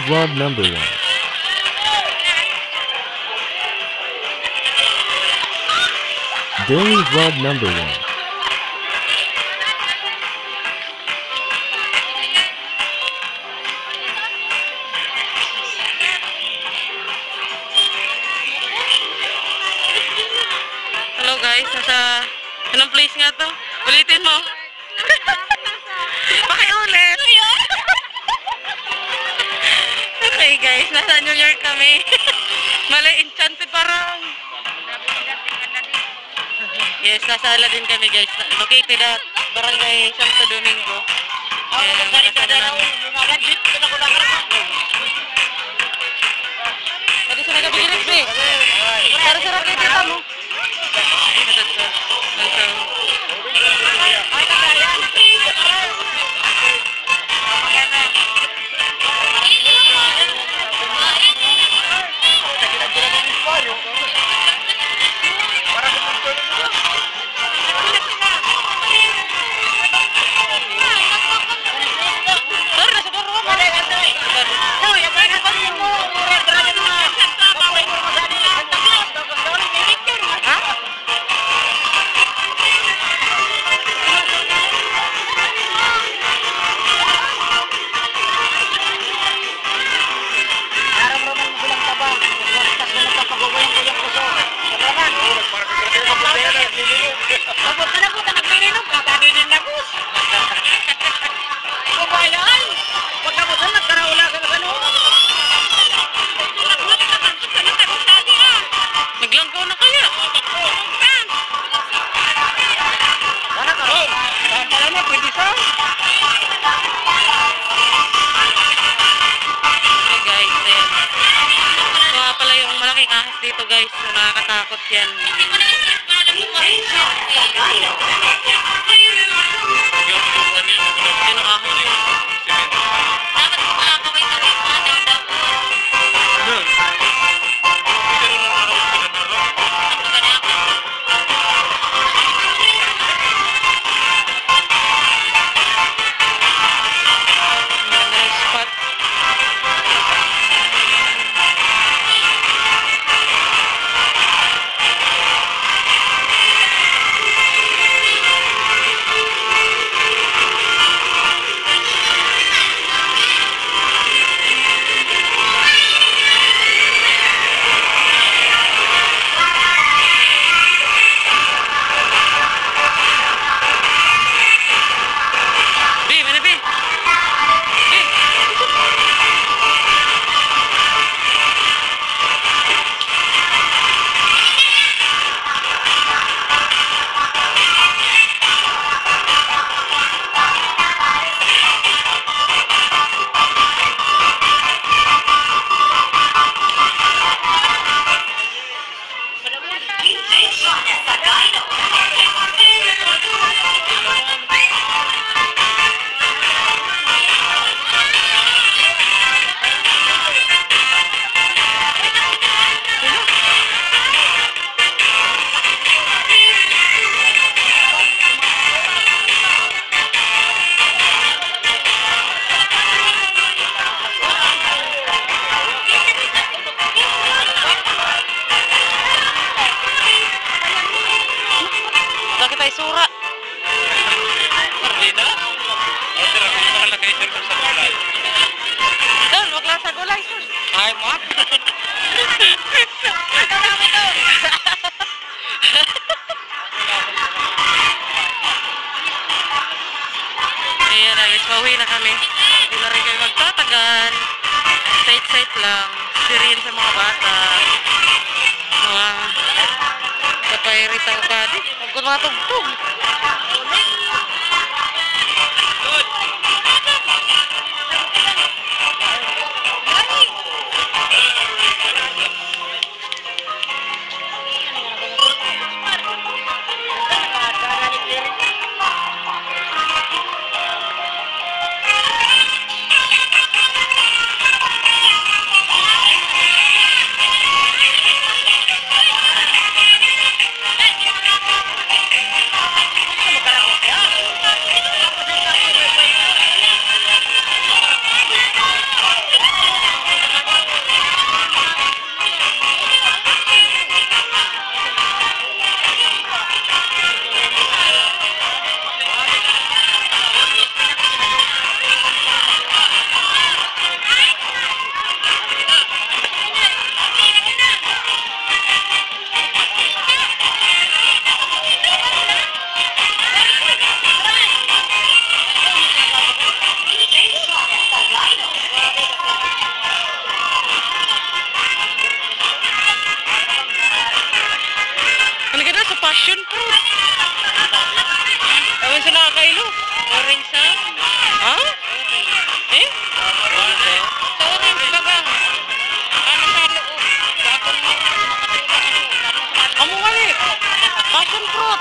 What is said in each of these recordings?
vlog number 1. Daily vlog number 1. Hello guys, anong place nga to? Ulitin mo. Pakiulit. Okay guys, nasa New York kami. Mali, enchanted parang. Yes, nasa Aladdin kami guys. Located at Barangay Santo Domingo. Tadi sa nagabigilig eh. Sara-sara kayo dito mo. Naglangkaw na kaya? Okay guys, ayan. So pala yung malaking ahas dito guys. So, nakakatakot yan. Yan ang ahas yun. Bakit tayo sura? Doon, wag lang sa gulay. Ay, mat. Ayan na guys, pauwi na kami. Hindi na rin kayo magtatagal. Site-site lang. Siriin sa mga bata. Mga kapayrit ang kadi. Huwag ko matugtog. Passion fruit. Tawin sa nakakailo. Orange sa? Ha? Eh? Sa orange bagang. Ano sa loob? Bakit mo Amo kali. Passion fruit.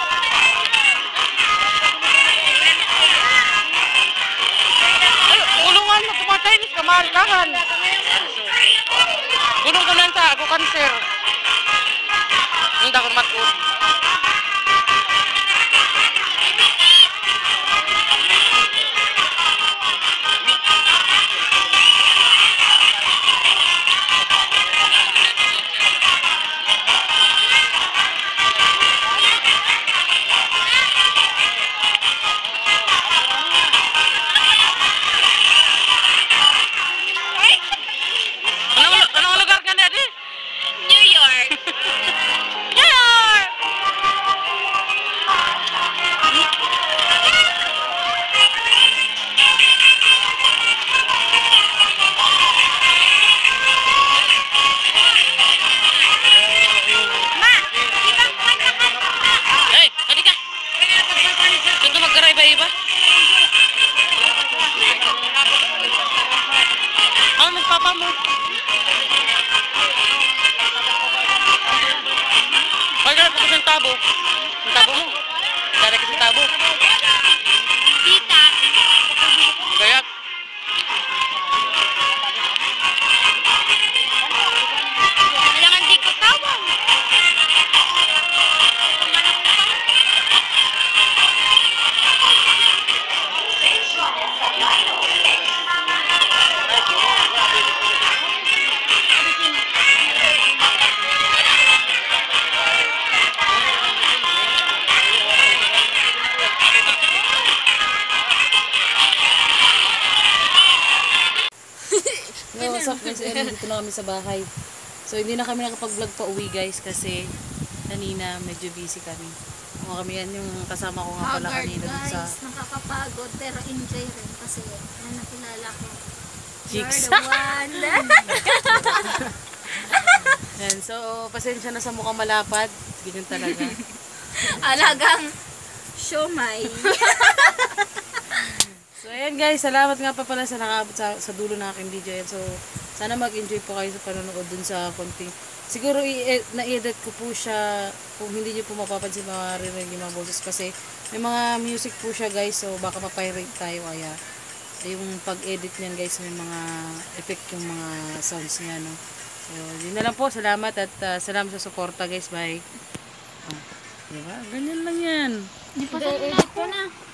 Ay, ulungan mo tumatayin ka mahalkahan. Gulong ko lang sa ako cancer. Hindi ako matulog. Anong lugar ka na di? New York. New York! Ma, ibang kanta ka. Hey, kadi ka! Ito magkaraiba-iba. Ano nagpapa mo? Ay, ganap ko ng tabo. Ang tabo mo. Dari ka sa tabo. Tita. Kaya, Kailangan di ko tawag. No, what's up guys? Ayun, dito na kami sa bahay. So, hindi na kami nakapag-vlog pa uwi guys kasi kanina medyo busy kami. Mga kami yan yung kasama ko nga pala Haggard kanina dun sa guys, nakakapagod pero enjoy rin kasi nakilala ko. Chicks. You're the one. Yan. So, pasensya na sa mukhang malapad. Ganyan talaga. Alagang siomay. So, ayan guys. Salamat nga pa pala sa nakaabot sa dulo ng aking video. Yan. So, sana mag-enjoy po kayo sa panonood dun sa konting. Siguro na-edit ko po siya kung hindi nyo po mapapansin maririnig yung mga boses kasi may mga music po siya guys. So, baka mapirate tayo kaya yung pag-edit niyan guys may mga effect yung mga sounds niya no. So, yun na lang po. Salamat at salamat sa suporta guys. Bye. Diba? Ganyan lang yan. Edit ko na.